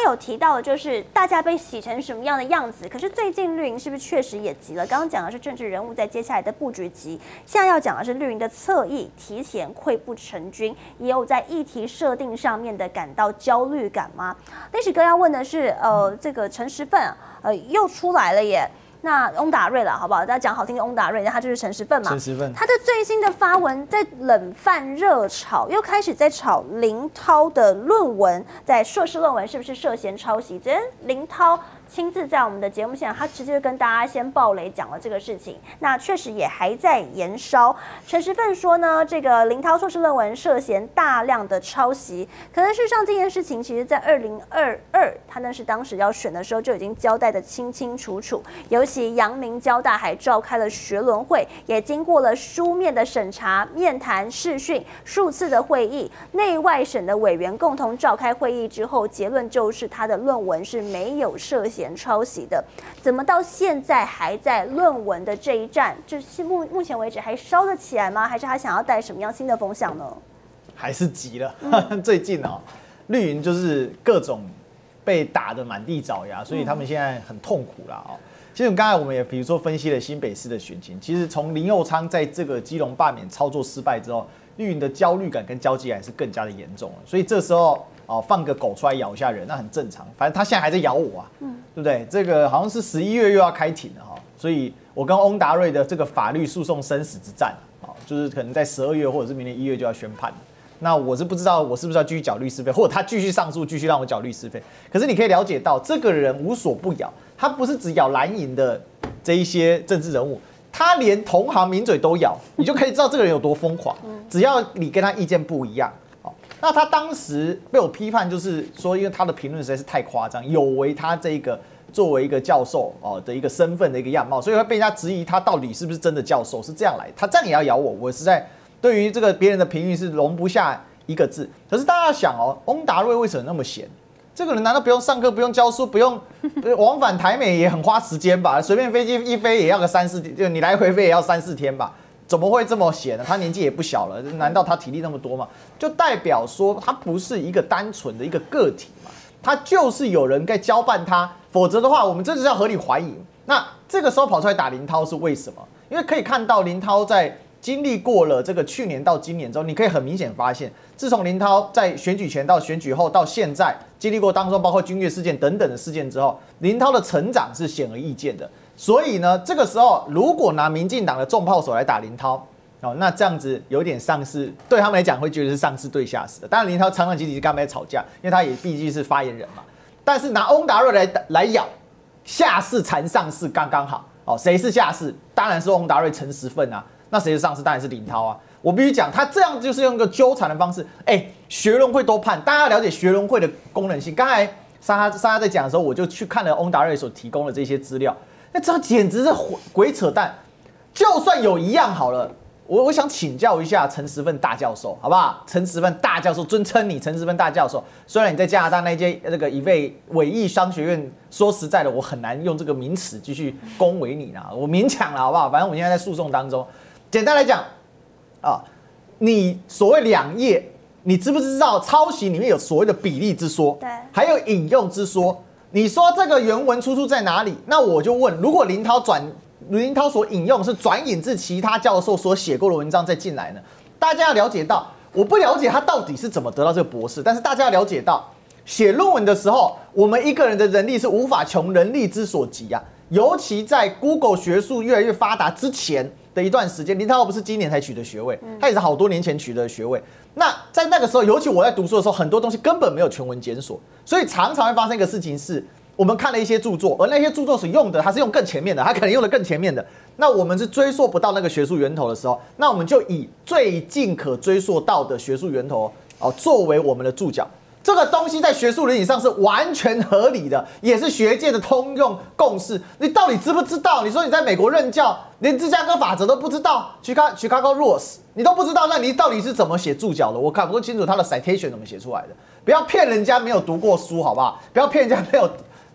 有提到的就是大家被洗成什么样的样子，可是最近绿营是不是确实也急了？刚刚讲的是政治人物在接下来的布局急，现在要讲的是绿营的侧翼提前溃不成军，也有在议题设定上面的感到焦虑感吗？历史哥要问的是，这个陈时奋又出来了耶。那翁达瑞了，好不好？大家讲好听的翁达瑞，那他就是陈时奋嘛。 陈时奋， 他的最新的发文在冷饭热炒，又开始在炒林涛的论文，在硕士论文是不是涉嫌抄袭？昨天林涛亲自在我们的节目现场，他直接跟大家先爆雷讲了这个事情。那确实也还在延烧。陈时奋说呢，这个林涛硕士论文涉嫌大量的抄袭。可能事实上这件事情，其实在2022，他那是当时要选的时候就已经交代的清清楚楚。尤其阳明交大还召开了学伦会，也经过了书面的审查、面谈、视讯数次的会议，内外省的委员共同召开会议之后，结论就是他的论文是没有涉嫌抄袭的。怎么到现在还在论文的这一战，就是目前为止还烧得起来吗？还是他想要带什么样新的风向呢？ 还是急了。最近绿营就是各种被打得满地找牙，所以他们现在很痛苦啦。其实刚才我们也比如说分析了新北市的选情，其实从林右昌在这个基隆罢免操作失败之后，绿营的焦虑感跟交际感是更加的严重了。所以这时候放个狗出来咬一下人，那很正常。反正他现在还在咬我啊，对不对？这个好像是11月又要开庭了所以我跟翁达瑞的这个法律诉讼生死之战就是可能在12月或者是明年1月就要宣判了。那我是不知道我是不是要继续缴律师费，或者他继续上诉，继续让我缴律师费。可是你可以了解到，这个人无所不咬，他不是只咬蓝营的这一些政治人物，他连同行名嘴都咬，你就可以知道这个人有多疯狂。只要你跟他意见不一样，那他当时被我批判，就是说，因为他的评论实在是太夸张，有违他这个作为一个教授的一个身份的一个样貌，所以会被人家质疑他到底是不是真的教授，是这样来，他这样也要咬我，我实在。对于这个别人的评语是容不下一个字。可是大家要想翁达瑞为什么那么闲？这个人难道不用上课、不用教书、不用往返台美也很花时间吧？随便飞机一飞也要个3-4天，就你来回飞也要3-4天吧？怎么会这么闲呢？他年纪也不小了，难道他体力那么多吗？就代表说他不是一个单纯的一个个体嘛，他就是有人在交办他，否则的话，我们这就是要合理怀疑。那这个时候跑出来打林涛是为什么？因为可以看到林涛在经历过了这个去年到今年之后，你可以很明显发现，自从林涛在选举前到选举后到现在，经历过当中包括君悦事件等等的事件之后，林涛的成长是显而易见的。所以呢，这个时候如果拿民进党的重炮手来打林涛，那这样子有点上司对他们来讲会觉得是上司对下司的。当然林涛常常集体跟他们在吵架，因为他也毕竟是发言人嘛。但是拿翁达瑞来咬，下士缠上士刚刚好。谁是下士？当然是翁达瑞、陈时奋啊。那谁是上司？当然是林涛啊！我必须讲，他这样就是用一个纠缠的方式。学伦会都判，大家要了解学伦会的功能性。刚才莎莎在讲的时候，我就去看了翁达瑞所提供的这些资料，那这简直是鬼扯淡。就算有一样好了，我想请教一下陈时奋大教授，好不好？陈时奋大教授，尊称你陈时奋大教授。虽然你在加拿大那间一位伟艺商学院，说实在的，我很难用这个名词继续恭维你啦，我勉强了，好不好？反正我们现在在诉讼当中。简单来讲，你所谓2页，你知不知道抄袭里面有所谓的比例之说， 对， 还有引用之说。你说这个原文出处在哪里？那我就问，如果林涛所引用是转引自其他教授所写过的文章再进来呢？大家要了解到，我不了解他到底是怎么得到这个博士，但是大家要了解到，写论文的时候，我们一个人的人力是无法穷人力之所及啊。尤其在 Google 学术越来越发达之前的一段时间，林涛不是今年才取得学位，他也是好多年前取得学位。那在那个时候，尤其我在读书的时候，很多东西根本没有全文检索，所以常常会发生一个事情是，我们看了一些著作，而那些著作所用的，它是用更前面的，它可能用的更前面的。那我们是追溯不到那个学术源头的时候，那我们就以最近可追溯到的学术源头作为我们的注脚。这个东西在学术伦理上是完全合理的，也是学界的通用共识。你到底知不知道？你说你在美国任教，连芝加哥法则都不知道 ，Chicago Rules 你都不知道，那你到底是怎么写注脚的？我看不清楚他的 citation 怎么写出来的。不要骗人家没有读过书，好不好？不要骗人家没有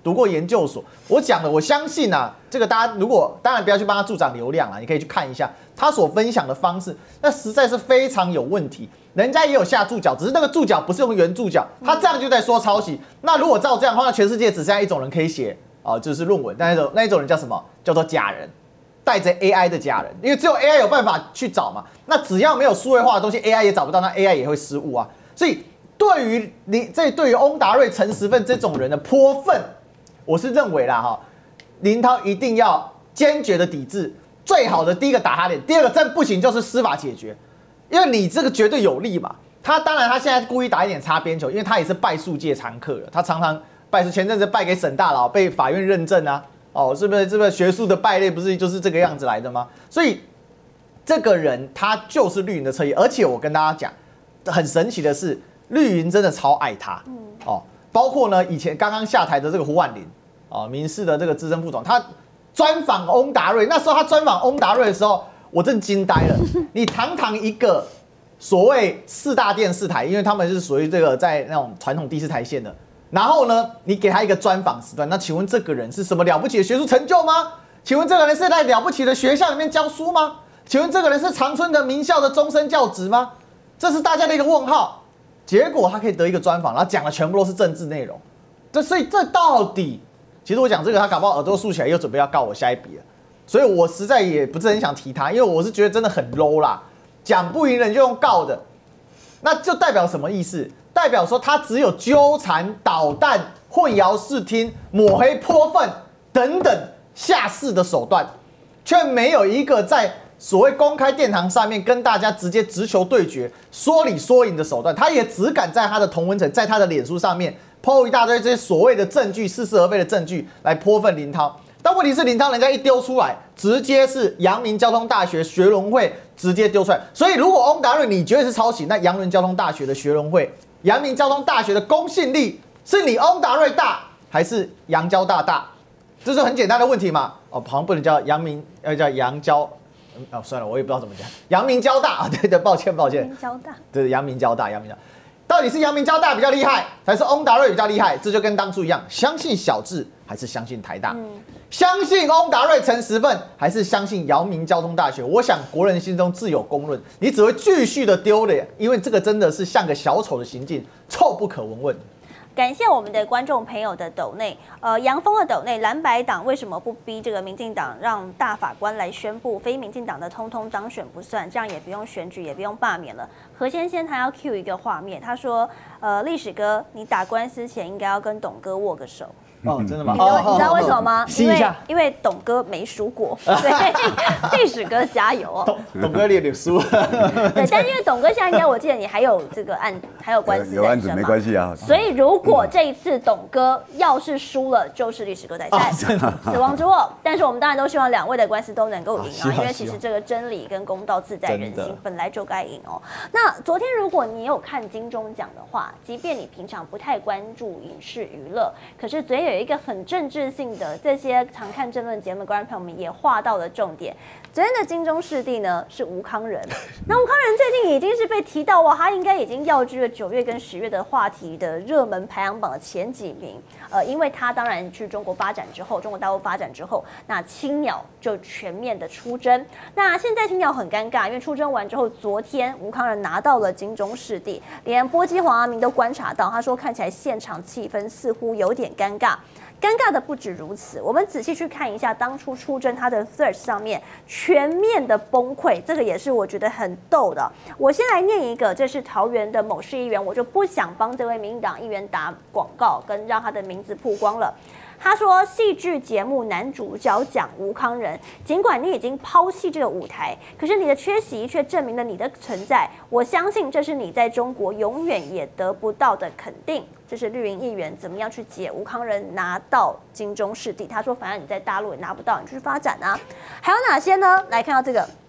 读过研究所。我讲的，我相信啊，这个大家如果当然不要去帮他助长流量啊，你可以去看一下他所分享的方式，那实在是非常有问题。人家也有下注脚，只是那个注脚不是用圆注脚，他这样就在说抄袭。那如果照这样的话，那全世界只剩下一种人可以写就是论文，但那一种人叫什么？叫做假人。带着 AI 的假人，因为只有 AI 有办法去找嘛。那只要没有数位化的东西 ，AI 也找不到，那 AI 也会失误啊。所以对于翁达瑞、陈时奋这种人的泼粪，我是认为啦林涛一定要坚决的抵制。最好的第一个打他脸，第二个真不行就是司法解决，因为你这个绝对有利嘛。他当然他现在故意打一点擦边球，因为他也是败诉界常客了，他常常败诉，前阵子败给沈大佬，被法院认证啊。是不是学术的败类不是就是这个样子来的吗？所以这个人他就是绿营的侧翼，而且我跟大家讲，很神奇的是，绿营真的超爱他。包括呢以前刚刚下台的这个胡婉玲，民视的这个资深副总，他专访翁达瑞，那时候他专访翁达瑞的时候，我真惊呆了。你堂堂一个所谓4大电视台，因为他们是属于这个在那种传统第4台线的。然后呢，你给他一个专访时段，那请问这个人是什么了不起的学术成就吗？请问这个人是在了不起的学校里面教书吗？请问这个人是长春的名校的终身教职吗？这是大家的一个问号。结果他可以得一个专访，然后讲的全部都是政治内容。所以这到底，其实我讲这个，他搞不好耳朵竖起来又准备要告我下一笔了。所以我实在也不是很想提他，因为我是觉得真的很 low 啦，讲不赢人就用告的，那就代表什么意思？代表说他只有纠缠、捣蛋、混淆视听、抹黑、泼粪等等下士的手段，却没有一个在所谓公开殿堂上面跟大家直接直球对决、说理说赢的手段。他也只敢在他的同温层、在他的脸书上面po一大堆这些所谓的证据、似是而非的证据来泼粪林涛。但问题是林涛人家一丢出来，直接是阳明交通大学学伦会直接丢出来。所以如果翁达瑞你觉得是抄袭，那阳明交通大学的学伦会。阳明交通大学的公信力是你翁达瑞大还是阳交大大？这是很简单的问题嘛。好像不能叫阳明，要叫阳交。算了，我也不知道怎么讲。阳明交大对，抱歉。阳明交大， 对，阳明交大。到底是阳明交大比较厉害，还是翁达瑞比较厉害？这就跟当初一样，相信小智还是相信台大？相信翁达瑞、陈时奋，还是相信阳明交通大学？我想国人心中自有公论，你只会继续的丢脸，因为这个真的是像个小丑的行径，臭不可闻问。 感谢我们的观众朋友的斗内，杨峰的斗内，蓝白党为什么不逼这个民进党让大法官来宣布非民进党的通通当选不算，这样也不用选举，也不用罢免了。何先生他要 cue 一个画面，他说，历史哥，你打官司前应该要跟董哥握个手。 真的吗？ 你知道为什么吗？因为董哥没输过，所以历史哥加油哦。 董哥你有点输。 对，但因为董哥现在应该我记得你还有这个案，还有官司， 有案子没关系啊。 所以如果这一次董哥要是输了，就是历史哥在赛，死亡之握。但是我们当然都希望2位的官司都能够赢啊，因为其实这个真理跟公道自在人心，本来就该赢哦。那昨天如果你有看金钟奖的话，即便你平常不太关注影视娱乐，可是昨天有一个很政治性的，这些常看政论节目的观众朋友们也画到了重点。昨天的金钟视帝呢是吴慷仁，那吴慷仁最近已经是被提到哇，他应该已经跃居了9月跟10月的话题的热门排行榜的前几名。因为他当然去中国发展之后，中国大陆发展之后，那青鸟就全面的出征。那现在青鸟很尴尬，因为出征完之后，昨天吴慷仁拿到了金钟视帝，连波基黄阿明都观察到，他说看起来现场气氛似乎有点尴尬。尴尬的不止如此，我们仔细去看一下当初出征他的 search 上面全面的崩溃，这个也是我觉得很逗的。我先来念一个，这是桃园的某市议员，我就不想帮这位民进党议员打广告，跟让他的名字曝光了。他说，戏剧节目男主角奖吴慷仁，尽管你已经抛弃这个舞台，可是你的缺席却证明了你的存在。我相信这是你在中国永远也得不到的肯定。这是绿营议员怎么样去解吴慷仁拿到金钟视帝？他说，反正你在大陆也拿不到，你去发展啊。还有哪些呢？来看到这个。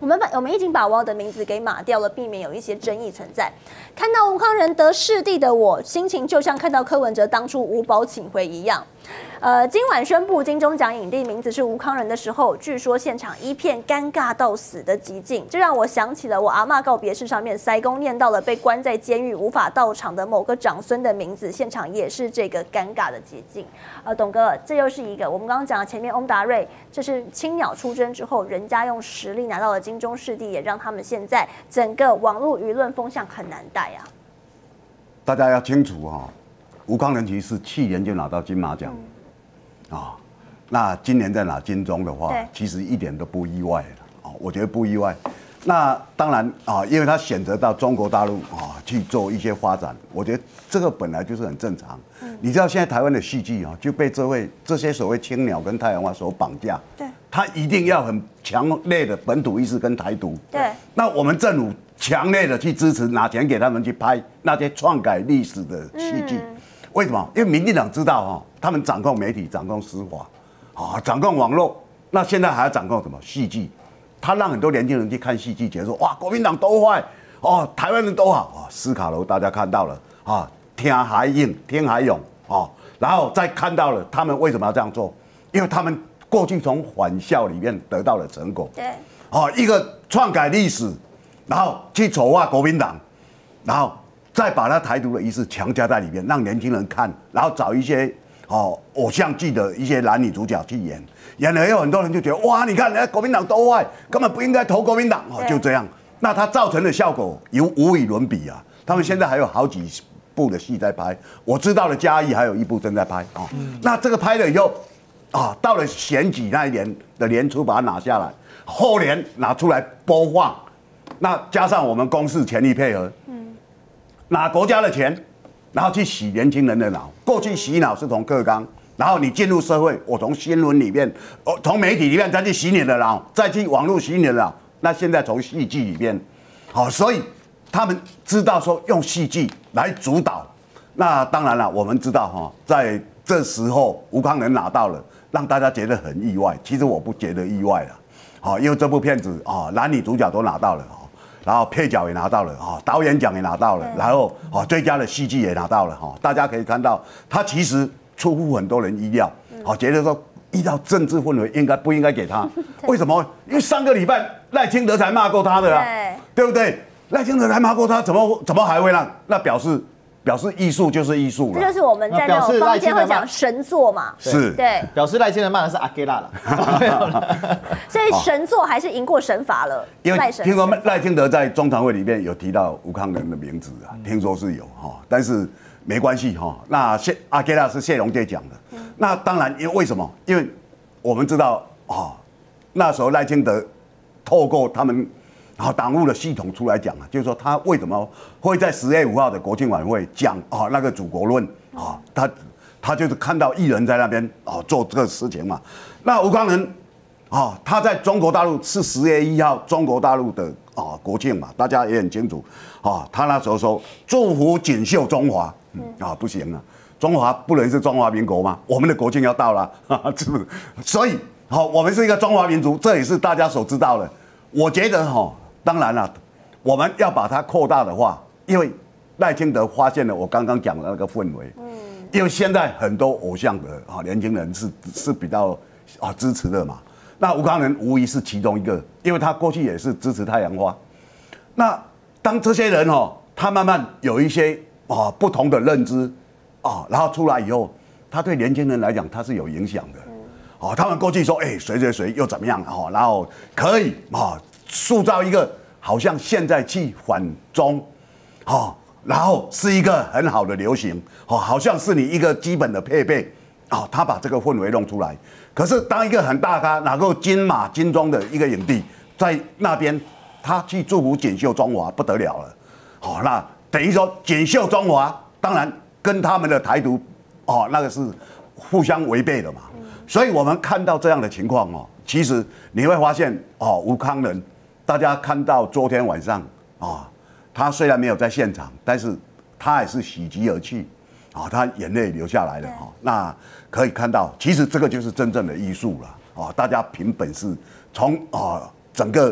我们已经把网友的名字给码掉了，避免有一些争议存在。看到吴康仁得视帝的我，心情就像看到柯文哲当初五保请回一样。今晚宣布金钟奖影帝名字是吴康仁的时候，据说现场一片尴尬到死的寂静，这让我想起了我阿嬷告别式上面塞公念到了被关在监狱无法到场的某个长孙的名字，现场也是这个尴尬的寂静。董哥，这又是一个我们刚刚讲的前面翁达瑞，这是青鸟出征之后，人家用实力拿到了金钟视帝，也让他们现在整个网络舆论风向很难带啊。 大家要清楚哈，吴康仁其实是去年就拿到金马奖。那今年在拿金钟的话，其实一点都不意外我觉得不意外。那当然因为他选择到中国大陆去做一些发展，我觉得这个本来就是很正常。你知道现在台湾的戏剧就被这些所谓青鸟跟太阳花所绑架，对，他一定要很强烈的本土意识跟台独，对。那我们政府强烈的去支持，拿钱给他们去拍那些篡改历史的戏剧。为什么？因为民进党知道他们掌控媒体、掌控司法，掌控网络，那现在还要掌控什么戏剧？他让很多年轻人去看戏剧，觉得说哇，国民党都坏台湾人都好斯卡罗大家看到了听海映、听海勇然后再看到了他们为什么要这样做？因为他们过去从返校里面得到了成果，对，一个篡改历史，然后去丑化国民党，然后再把他台独的意识强加在里面，让年轻人看，然后找一些偶像剧的一些男女主角去演了以后，很多人就觉得哇，你看国民党都坏，根本不应该投国民党就这样。那它造成的效果无与伦比啊！他们现在还有好几部的戏在拍，我知道的嘉义还有一部正在拍那这个拍了以后到了选举那一年的年初把它拿下来，后年拿出来播放，那加上我们公视全力配合，拿国家的钱，然后去洗年轻人的脑。过去洗脑是从课纲，然后你进入社会，我从新闻里面，从媒体里面再去洗你的脑，再去网络洗你的脑。那现在从戏剧里面，所以他们知道说用戏剧来主导。那当然了，我们知道在这时候吴康仁拿到了，让大家觉得很意外。其实我不觉得意外了，因为这部片子男女主角都拿到了。然后配角也拿到了导演奖也拿到了，然后最佳的戏剧也拿到了大家可以看到，他其实出乎很多人意料，觉得说依照政治氛围不应该给他？为什么？因为上个礼拜赖清德才骂过他的对不对？赖清德才骂过他，怎么还会让？那表示艺术就是艺术了， 这就是我们在那种坊间会讲神作嘛， 是，对，表示赖清德骂的是阿给拉了， 所以神作还是赢过神法了。 因为听说赖清德在中常会里面有提到吴康仁的名字听说是有但是没关系那阿给拉是谢龙介讲的，那当然为什么？因为我们知道那时候赖清德透过他们。党务的系统出来讲就是说他为什么会在10月5号的国庆晚会讲那个祖国论他就是看到艺人在那边做这个事情嘛。那吴康仁他在中国大陆是10月1号中国大陆的国庆嘛，大家也很清楚他那时候说祝福锦绣中华不行中华不能是中华民国吗？我们的国庆要到了是不是？所以我们是一个中华民族，这也是大家所知道的。我觉得当然了，我们要把它扩大的话，因为赖清德发现了我刚刚讲的那个氛围，因为现在很多偶像的年轻人是比较支持的嘛。那吴康仁无疑是其中一个，因为他过去也是支持太阳花。那当这些人他慢慢有一些不同的认知然后出来以后，他对年轻人来讲他是有影响的。他们过去说谁又怎么样然后可以塑造一个好像现在去反中，然后是一个很好的流行，好像是你一个基本的配备，他把这个氛围弄出来。可是当一个很大咖，拿过金马、金钟的一个影帝，在那边他去祝福锦绣中华，不得了了。那等于说锦绣中华，当然跟他们的台独，那个是互相违背的嘛。所以我们看到这样的情况其实你会发现吴康仁。大家看到昨天晚上他虽然没有在现场，但是他也是喜极而泣他眼泪流下来了那可以看到，其实这个就是真正的艺术了大家凭本事，从整个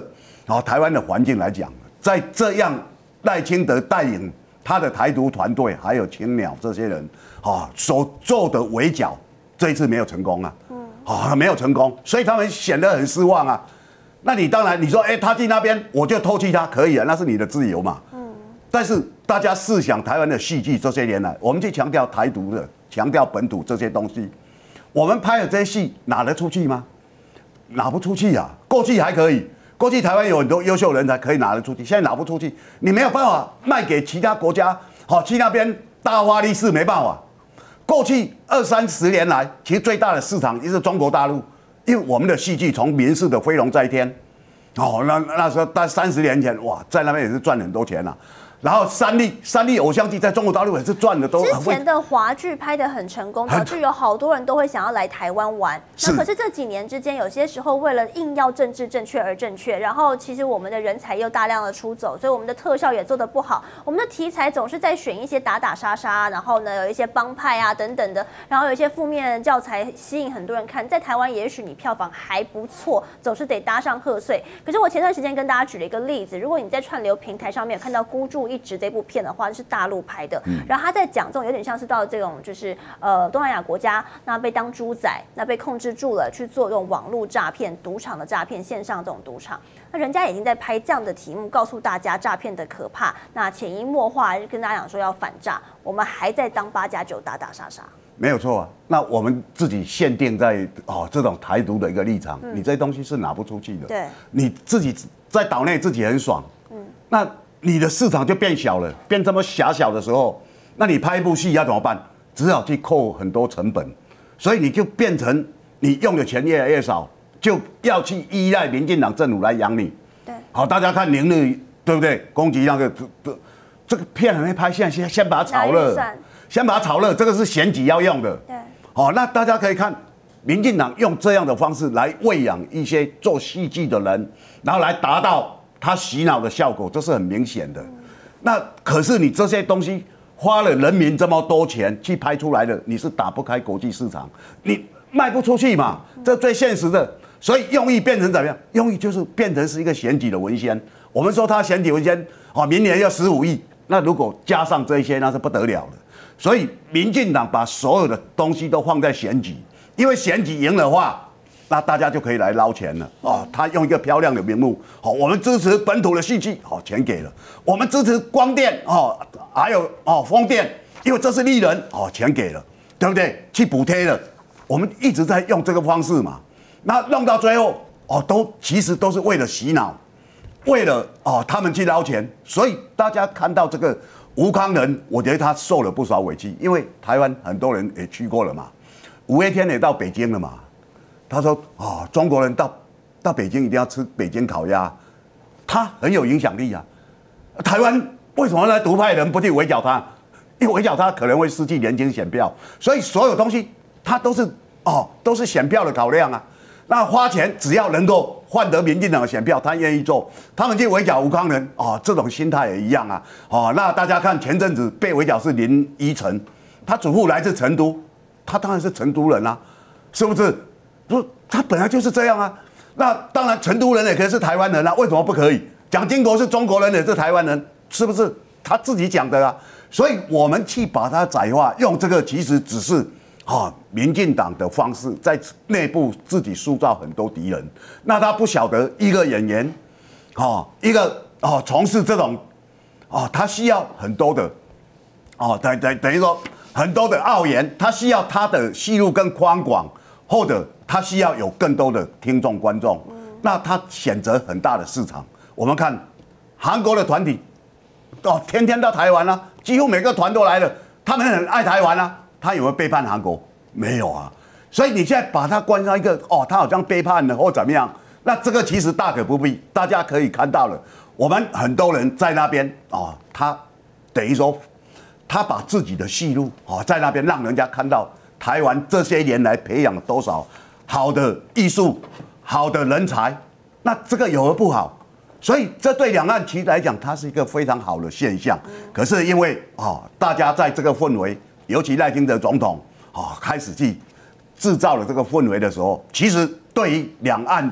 台湾的环境来讲，在这样赖清德带领他的台独团队，还有青鸟这些人，所做的围剿，这一次没有成功啊，没有成功，所以他们显得很失望啊。那你当然你说，他去那边我就唾弃他，可以啊，那是你的自由嘛。但是大家试想，台湾的戏剧这些年来，我们去强调台独的、强调本土这些东西，我们拍的这些戏拿得出去吗？拿不出去啊。过去还可以，过去台湾有很多优秀人才可以拿得出去，现在拿不出去，你没有办法卖给其他国家，去那边大发利市没办法。过去20-30年来，其实最大的市场也是中国大陆。因为我们的戏剧从民视的《飞龙在天》，那时候在30年前，哇，在那边也是赚很多钱啊。然后三立偶像剧在中国大陆也是赚的都。 之前的华剧拍得很成功，导致有好多人都会想要来台湾玩。那可是这几年之间，有些时候为了硬要政治正确而正确，然后其实我们的人才又大量的出走，所以我们的特效也做得不好。我们的题材总是在选一些打打杀杀，然后呢有一些帮派啊等等的，然后有一些负面教材吸引很多人看。在台湾也许你票房还不错，总是得搭上贺岁。可是我前段时间跟大家举了一个例子，如果你在串流平台上面有看到孤注一掷这部片的话，是大陆拍的，然后他在讲这种有点像是到这种就是东南亚国家，那被当猪仔，那被控制住了，去做这种网络诈骗、赌场的诈骗、线上这种赌场，那人家已经在拍这样的题目，告诉大家诈骗的可怕，那潜移默化跟大家讲说要反诈，我们还在当8+9打打杀杀。没有错啊，那我们自己限定在这种台独的一个立场，你这些东西是拿不出去的。对，你自己在岛内自己很爽，那你的市场就变小了，变这么狭小的时候，那你拍一部戏要怎么办？只好去扣很多成本，所以你就变成你用的钱越来越少，就要去依赖民进党政府来养你。对，好，大家看宁日对不对？攻击那个这个片还没拍，现在先把它炒热，先把它炒热，这个是选举要用的。对，好，那大家可以看民进党用这样的方式来喂养一些做戏剧的人，然后来达到他洗脑的效果，这是很明显的。那可是你这些东西花了人民这么多钱去拍出来的，你是打不开国际市场，你卖不出去嘛，这最现实的。所以用意变成怎么样？用意就是变成是一个选举的文宣。我们说他选举文宣，明年要15亿，那如果加上这些，那是不得了的。所以民进党把所有的东西都放在选举，因为选举赢的话，那大家就可以来捞钱了他用一个漂亮的名目，我们支持本土的戏剧，钱给了；我们支持光电还有风电，因为这是利人，钱给了，对不对？去补贴了，我们一直在用这个方式嘛。那弄到最后其实都是为了洗脑，为了他们去捞钱。所以大家看到这个吴康仁，我觉得他受了不少委屈，因为台湾很多人也去过了嘛，五月天也到北京了嘛。他说中国人到北京一定要吃北京烤鸭，他很有影响力啊。台湾为什么来独派人不去围剿他？因为围剿他可能会失去年轻选票，所以所有东西他都是选票的考量啊。那花钱只要能够换得民进党的选票，他愿意做。他们去围剿吴康仁这种心态也一样啊。那大家看前阵子被围剿是林依晨，他祖父来自成都，他当然是成都人啊，是不是？他本来就是这样啊。那当然，成都人也可以是台湾人啊，为什么不可以？蒋经国是中国人，也是台湾人，是不是？他自己讲的啊。所以我们去把它窄化，用这个其实只是民进党的方式，在内部自己塑造很多敌人。那他不晓得一个演员，一个从事这种，他需要很多的，等于说很多的澳元，他需要他的戏路更宽广，或者他需要有更多的听众观众。那他选择很大的市场。我们看韩国的团体，天天到台湾啊，几乎每个团都来了，他们很爱台湾啊。他有没有背叛韩国？没有啊。所以你现在把他关上一个他好像背叛了或怎么样，那这个其实大可不必。大家可以看到了，我们很多人在那边他等于说他把自己的戏路在那边让人家看到台湾这些年来培养了多少好的艺术、好的人才，那这个有何不好？所以这对两岸其实来讲，它是一个非常好的现象。可是因为大家在这个氛围，尤其赖清德总统开始去制造了这个氛围的时候，其实对于两岸的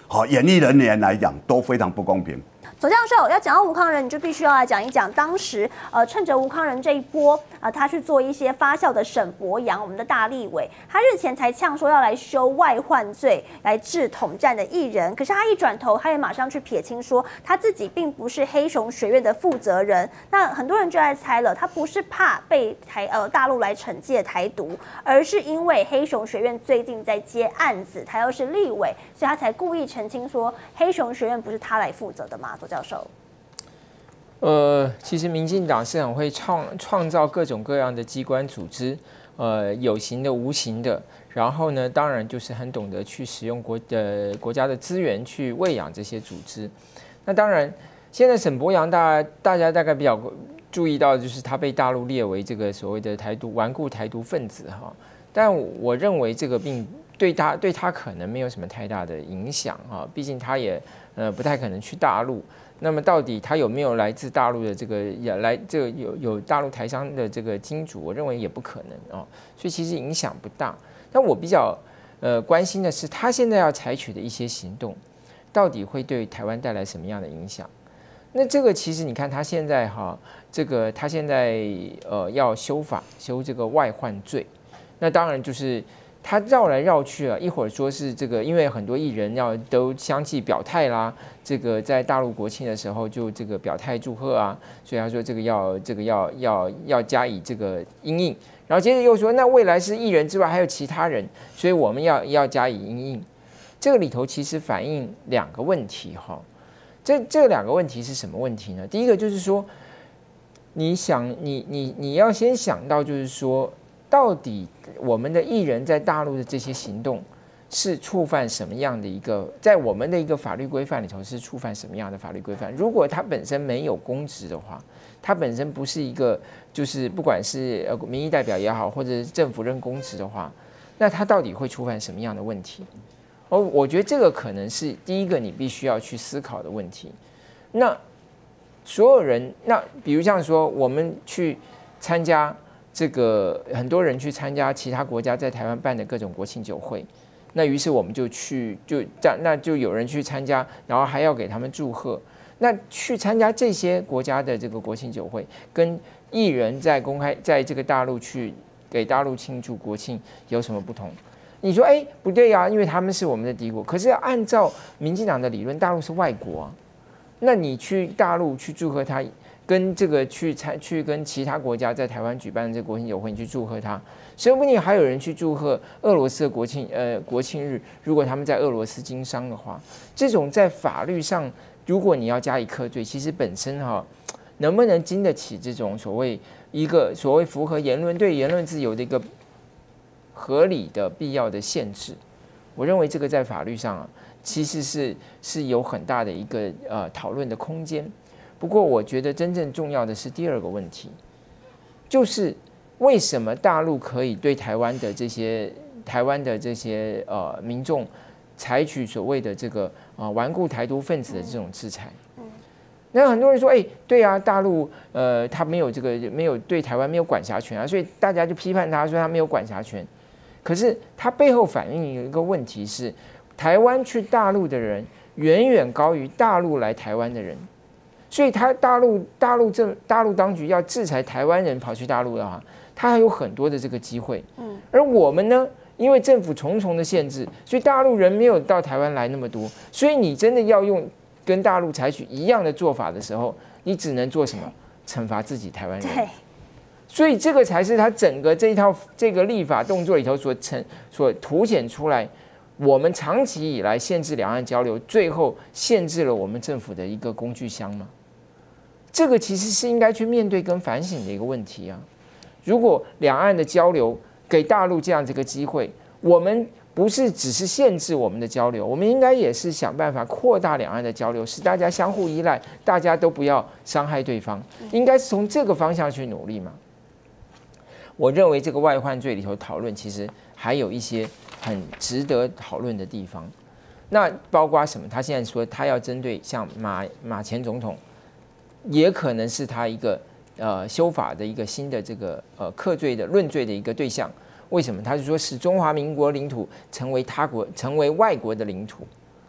演艺人员来讲都非常不公平。 左教授要讲到吴康仁，你就必须要来讲一讲当时趁着吴康仁这一波他去做一些发酵的沈伯洋，我们的大立委，他日前才呛说要来修外患罪来治统战的艺人，可是他一转头，他也马上去撇清说他自己并不是黑熊学院的负责人。那很多人就在猜了，他不是怕被大陆来惩戒台独，而是因为黑熊学院最近在接案子，他又是立委，所以他才故意澄清说黑熊学院不是他来负责的嘛，左教授。 其实民进党是很会创造各种各样的机关组织，有形的、无形的。然后呢，当然就是很懂得去使用国家的资源去喂养这些组织。那当然，现在沈伯洋大家大概比较注意到，就是他被大陆列为这个所谓的顽固台独分子哈。但我认为这个并对他可能没有什么太大的影响哈，毕竟他也不太可能去大陆。那么到底他有没有来自大陆的这个有大陆台商的这个金主？我认为也不可能哦，所以其实影响不大。但我比较关心的是，他现在要采取的一些行动，到底会对台湾带来什么样的影响？那这个其实你看他现在他现在要修这个外患罪，那当然就是他绕来绕去啊，一会儿说是这个，因为很多艺人都相继表态啦，这个在大陆国庆的时候就这个表态祝贺啊，所以他说这个要加以这个因应，然后接着又说那未来是艺人之外还有其他人，所以我们要加以因应。这个里头其实反映两个问题哈，这两个问题是什么问题呢？第一个就是说，你要先想到就是说，到底我们的艺人在大陆的这些行动是触犯什么样的一个，在我们的一个法律规范里头是触犯什么样的法律规范？如果他本身没有公职的话，他本身不是一个就是不管是民意代表也好，或者是政府任公职的话，那他到底会触犯什么样的问题？我觉得这个可能是第一个你必须要去思考的问题。那所有人，那比如像说我们去参加这个，很多人去参加其他国家在台湾办的各种国庆酒会，那于是我们就去，那就有人去参加，然后还要给他们祝贺。那去参加这些国家的这个国庆酒会，跟艺人在在这个大陆去给大陆庆祝国庆有什么不同？你说不对啊，因为他们是我们的敌国。可是按照民进党的理论，大陆是外国啊，那你去大陆去祝贺他，跟这个去跟其他国家在台湾举办的这个国庆酒会，你去祝贺他，说不定还有人去祝贺俄罗斯的国庆日，如果他们在俄罗斯经商的话，这种在法律上，如果你要加以课罪，其实本身能不能经得起这种所谓符合对言论自由的一个合理的必要的限制，我认为这个在法律上其实是有很大的一个讨论的空间。不过我觉得真正重要的是第二个问题，就是为什么大陆可以对台湾的这些民众采取所谓的这个顽固台独分子的这种制裁？那很多人说，对啊，大陆他没有对台湾没有管辖权啊，所以大家就批判他说他没有管辖权。可是它背后反映一个问题是，台湾去大陆的人远远高于大陆来台湾的人，所以大陆当局要制裁台湾人跑去大陆的话，他还有很多的这个机会。而我们呢，因为政府重重的限制，所以大陆人没有到台湾来那么多，所以你真的要用跟大陆采取一样的做法的时候，你只能做什么？惩罚自己台湾人。所以这个才是他整个这个立法动作里头所凸显出来，我们长期以来限制两岸交流，最后限制了我们政府的一个工具箱嘛。这个其实是应该去面对跟反省的一个问题啊。如果两岸的交流给大陆这样这个机会，我们不是只是限制我们的交流，我们应该也是想办法扩大两岸的交流，使大家相互依赖，大家都不要伤害对方，应该是从这个方向去努力嘛。我认为这个外患罪里头讨论，其实还有一些很值得讨论的地方。那包括什么？他现在说他要针对像马前总统，也可能是他一个修法的一个新的这个课罪的论罪的一个对象。为什么？他是说使中华民国领土成为外国的领土。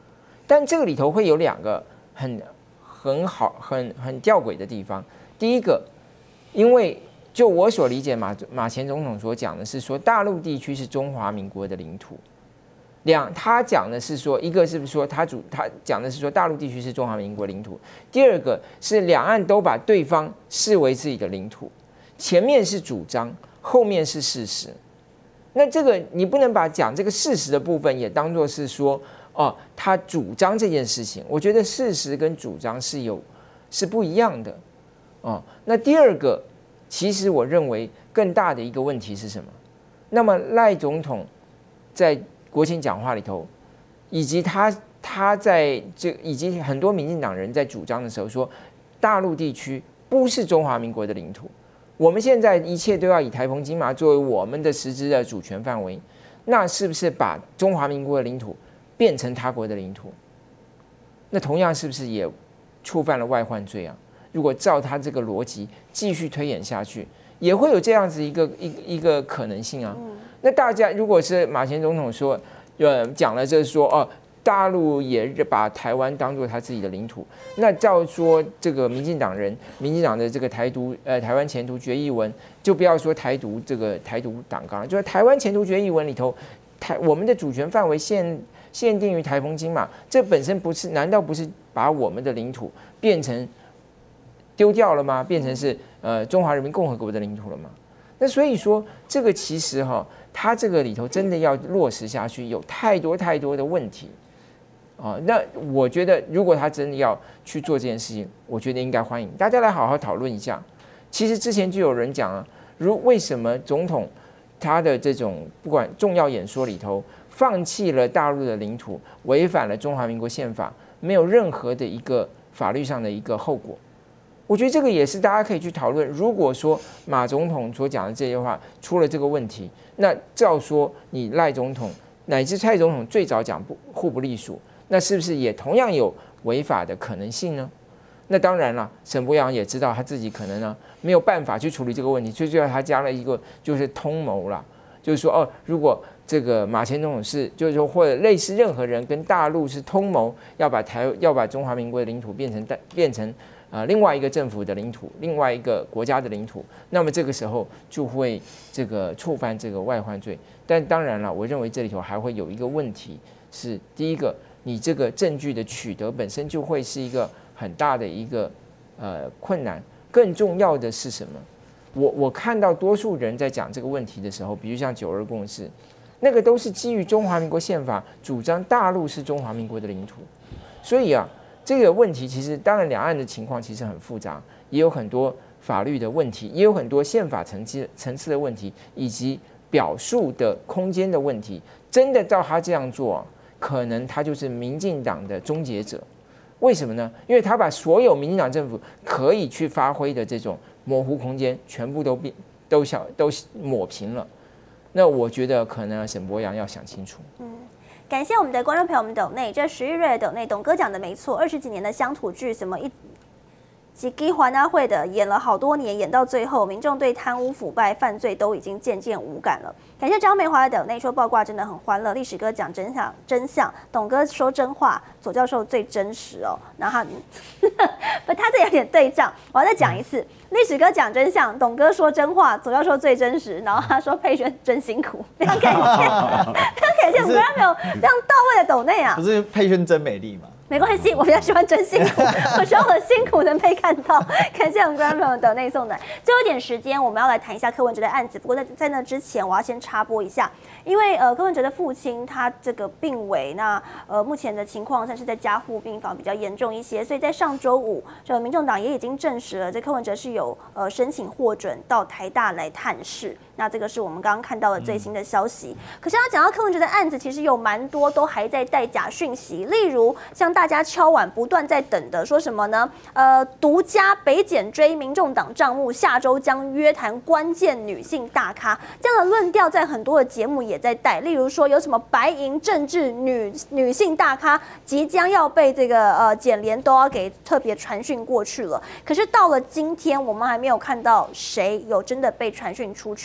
但这个里头会有2个很好、很吊诡的地方。第一个，因为就我所理解，马前总统所讲的是说，大陆地区是中华民国的领土。他讲的是说，一个是不是说他讲的是说大陆地区是中华民国领土，第二个是两岸都把对方视为自己的领土，前面是主张，后面是事实。那这个你不能把讲这个事实的部分也当作是说，他主张这件事情。我觉得事实跟主张是不一样的。那第二个，其实我认为更大的一个问题是什么？那么赖总统在国情讲话里头，以及他在以及很多民进党人在主张的时候说，大陆地区不是中华民国的领土，我们现在一切都要以台澎金马作为我们的实质的主权范围，那是不是把中华民国的领土变成他国的领土？那同样是不是也触犯了外患罪啊？如果照他这个逻辑继续推演下去，也会有这样子一个可能性啊。那大家如果是马前总统说，讲了就是说，大陆也把台湾当作他自己的领土，那照说这个民进党的这个台湾前途决议文，就不要说台独党纲了，就是台湾前途决议文里头，我们的主权范围限定于台澎金马，这本身难道不是把我们的领土变成丢掉了吗？变成是中华人民共和国的领土了吗？那所以说，这个其实它这个里头真的要落实下去，有太多的问题那我觉得，如果他真的要去做这件事情，我觉得应该欢迎大家来好好讨论一下。其实之前就有人讲为什么总统他的这种不管重要演说里头放弃了大陆的领土，违反了中华民国宪法，没有任何的一个法律上的一个后果。我觉得这个也是大家可以去讨论。如果说马总统所讲的这些话出了这个问题，那照说你赖总统乃至蔡总统最早讲互不隶属，那是不是也同样有违法的可能性呢？那当然了，沈伯洋也知道他自己可能呢没有办法去处理这个问题，最后他加了一个就是通谋啦，就是说如果这个马前总统就是说或者类似任何人跟大陆是通谋要把中华民国的领土变成另外一个政府的领土，另外一个国家的领土，那么这个时候就会这个触犯这个外患罪。但当然了，我认为这里头还会有一个问题是，第一个，你这个证据的取得本身就会是一个很大的一个困难。更重要的是什么？我看到多数人在讲这个问题的时候，比如像9·2共识，那个都是基于中华民国宪法主张大陆是中华民国的领土，所以这个问题其实当然两岸的情况其实很复杂，也有很多法律的问题，也有很多宪法层次的问题，以及表述的空间的问题。真的照他这样做可能他就是民进党的终结者。为什么呢？因为他把所有民进党政府可以去发挥的这种模糊空间全部都抹平了。那我觉得可能沈伯洋要想清楚。 感谢我们的观众朋友们抖内，这11月的抖内，董哥讲的没错，20几年的乡土剧，什么几基华纳会的演了好多年，演到最后，民众对贪污腐败犯罪都已经渐渐无感了。感谢张梅华的抖内说爆卦真的很欢乐，历史哥讲真相，董哥说真话，左教授最真实哦。然后他这有点对仗，我要再讲一次。历史哥讲真相，董哥说真话，左教授最真实。然后他说佩轩真辛苦，非常感谢，非常感谢我们观众朋友非常到位的抖内啊。 不是佩轩真美丽吗？ 没关系，我比较喜欢真辛苦，我希望我的辛苦能被看到。感谢我们观众朋友抖内送来。最后一点时间，我们要来谈一下柯文哲的案子。不过在那之前，我要先插播一下，因为柯文哲的父亲他这个病危，那目前的情况算是在加护病房比较严重一些，所以在上周五，这个民众党也已经证实了，这柯文哲是有申请获准到台大来探视。那这个是我们刚刚看到的最新的消息。可是要讲到柯文哲的案子，其实有蛮多都还在带假讯息，例如像大家敲碗不断在等的，说什么呢？独家北检追民众党账目，下周将约谈关键女性大咖，这样的论调在很多的节目也在带。例如说有什么白银政治女性大咖即将要被这个检联都要给特别传讯过去了。可是到了今天，我们还没有看到谁有真的被传讯出去。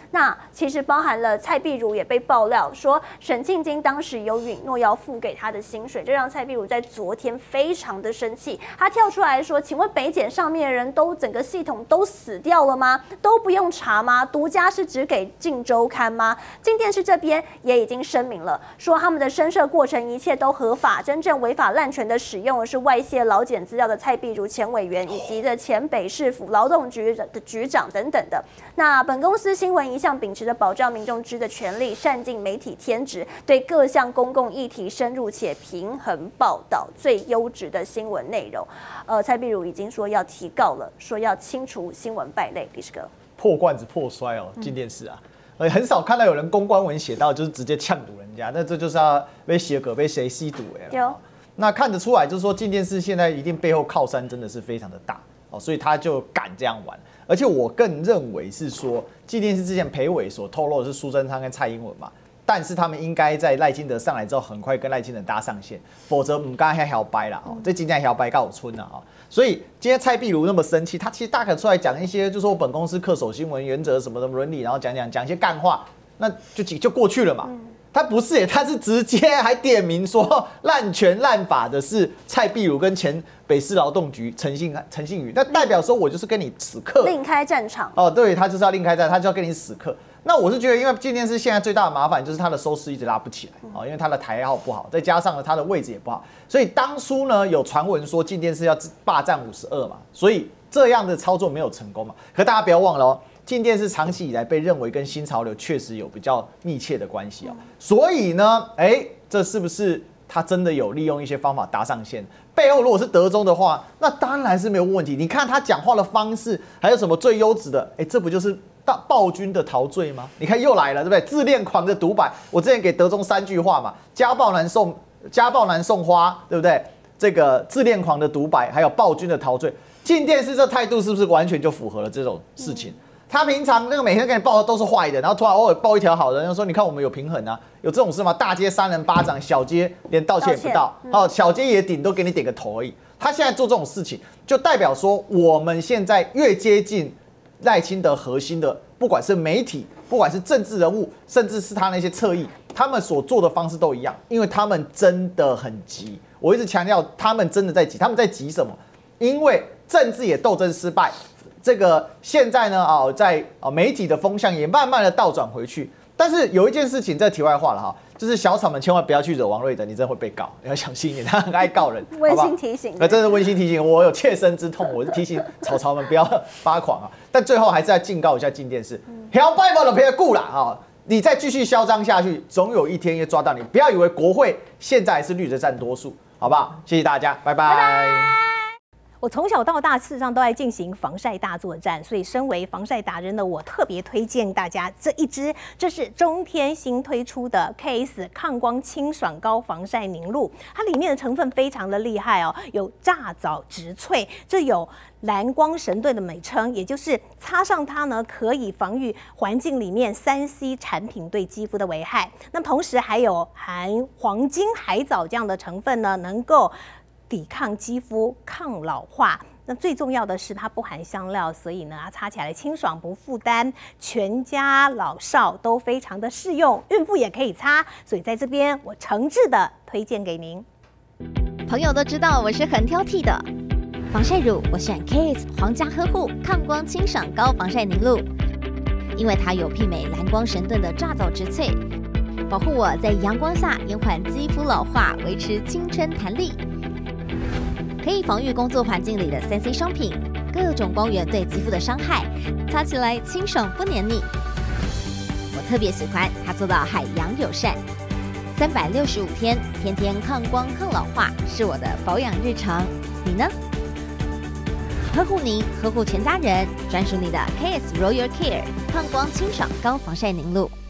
那其实包含了蔡壁如也被爆料说，沈庆金当时有允诺要付给他的薪水，这让蔡壁如在昨天非常的生气，他跳出来说：“请问北检上面的人都整个系统都死掉了吗？都不用查吗？独家是只给《镜周刊》吗？”镜电视这边也已经声明了，说他们的申设过程一切都合法，真正违法滥权的使用的是外泄劳检资料的蔡壁如前委员以及的前北市府劳动局的局长等等的。那本公司新闻一向秉持着保障民众知的权利，善尽媒体天职，对各项公共议题深入且平衡报道最优质的新闻内容。蔡壁如已经说要提告了，说要清除新闻败类。李师哥， 破罐子破摔哦，进电视啊。很少看到有人公关文写到就是直接呛赌人家，那这就是要被写稿被谁吸毒有。 那看得出来，就是说进电视现在一定背后靠山真的是非常的大哦，所以他就敢这样玩。而且我更认为是说，进电视之前裴伟所透露的是苏贞昌跟蔡英文嘛，但是他们应该在赖清德上来之后，很快跟赖清德搭上线，否则我们刚才还要掰啦哦，这今天还要掰告村了啊。所以今天蔡壁如那么生气，他其实大可出来讲一些，就说本公司恪守新闻原则什么什么伦理，然后讲一些干话，那就过去了嘛。他不是耶，他是直接还点名说滥权滥法的是蔡壁如跟前北市劳动局陈信宇，那代表说我就是跟你死磕， 另开战场哦，对他就是要另开战，他就要跟你死磕。那我是觉得，因为进电视现在最大的麻烦就是它的收视一直拉不起来哦，因为它的台号不好，再加上呢它的位置也不好，所以当初呢有传闻说进电视要霸占52嘛，所以这样的操作没有成功嘛。可大家不要忘了哦，进电视长期以来被认为跟新潮流确实有比较密切的关系哦，所以呢，这是不是他真的有利用一些方法搭上线？背后如果是德中的话，那当然是没有问题。你看他讲话的方式，还有什么最优质的？这不就是暴君的陶醉吗？你看又来了，对不对？自恋狂的独白，我之前给德中3句话嘛，家暴男送花，对不对？这个自恋狂的独白，还有暴君的陶醉，进电视这态度是不是完全就符合了这种事情？他平常那个每天给你报的都是坏的，然后突然偶尔报一条好的，然后说你看我们有平衡啊，有这种事吗？大街3人巴掌，小街连道歉也不到，小街也顶多给你点个头而已。他现在做这种事情，就代表说我们现在越接近赖清德核心的，不管是媒体，不管是政治人物，甚至是他那些侧翼，他们所做的方式都一样，因为他们真的很急。我一直强调，他们真的在急，他们在急什么？因为政治也斗争失败。这个现在呢在媒体的风向也慢慢的倒转回去，但是有一件事情，这题外话了哈，就是小草们千万不要去惹王瑞德，你真的会被告，你要小心一点，他很爱告人。 温馨提醒， 真是温馨提醒，我有切身之痛，我是提醒草们不要发狂啊。但最后还是要警告一下进电视，摇摆不了别顾啦啊！你再继续嚣张下去，总有一天会抓到你。不要以为国会现在是绿的占多数，好不好？谢谢大家，拜拜。 我从小到大，事实上都在进行防晒大作战，所以身为防晒达人的我，特别推荐大家这一支，这是中天新推出的 KS 抗光清爽高防晒凝露，它里面的成分非常的厉害哦，有炸藻植萃，这有蓝光神盾的美称，也就是擦上它呢，可以防御环境里面3C 产品对肌肤的危害。那同时还有含黄金海藻这样的成分呢，能够抵抗肌肤、抗老化。那最重要的是它不含香料，所以呢，擦起来清爽不负担，全家老少都非常的适用，孕妇也可以擦。所以在这边我诚挚的推荐给您。 朋友都知道我是很挑剔的，防晒乳我选 KS 皇家呵护抗光清爽高防晒凝露，因为它有媲美蓝光神盾的炸藻植萃，保护我在阳光下延缓肌肤老化，维持青春弹力。可以防御工作环境里的3C 商品、各种光源对肌肤的伤害，擦起来清爽不黏腻。我特别喜欢它做到海洋友善，365天，天天抗光抗老化，是我的保养日常。你呢？呵护您，呵护全家人，专属你的 KS Royal Care 抗光清爽高防晒凝露。